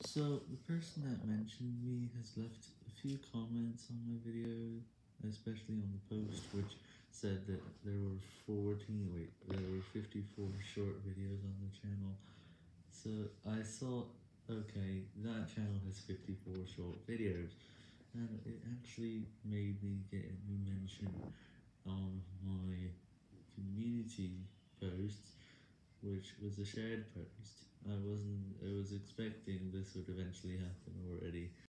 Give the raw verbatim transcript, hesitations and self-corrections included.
So, the person that mentioned me has left a few comments on my video, especially on the post, which said that there were fourteen, wait, there were fifty-four short videos on the channel. So, I saw, okay, that channel has fifty-four short videos, and it actually made me get a new mention on my community posts, which was a shared post. I wasn't, I was expecting this would eventually happen already.